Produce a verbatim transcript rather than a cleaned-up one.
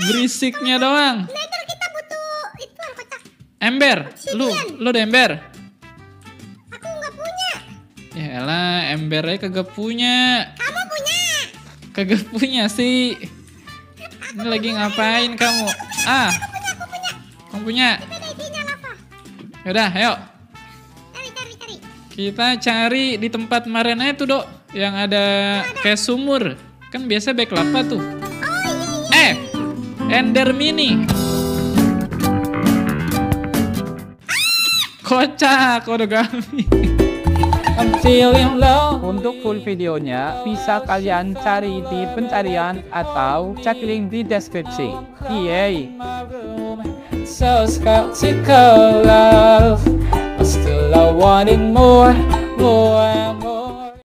Berisiknya doang. Nether kita butuh itu yang kotak. Ember. Lu, lu ada ember? Aku nggak punya. Ya elah, embernya kagak punya. Kamu punya. Kagak punya sih. Ini lagi ngapain kamu? Ah, Aku punya, aku punya. kamu punya. Itu ada isinya lava. Yaudah, ayo. Cari, cari, cari. Kita cari di tempat kemarin aja tuh, Dok. Yang ada kayak sumur. Kan biasa back lava tuh. Oh iya, iya. Eh, Ender Mini. Kocak, origami. I'm feeling low. Untuk full videonya bisa kalian cari di pencarian atau cek link di deskripsi. Yeay. So skeptical love, but still I wanted more, more.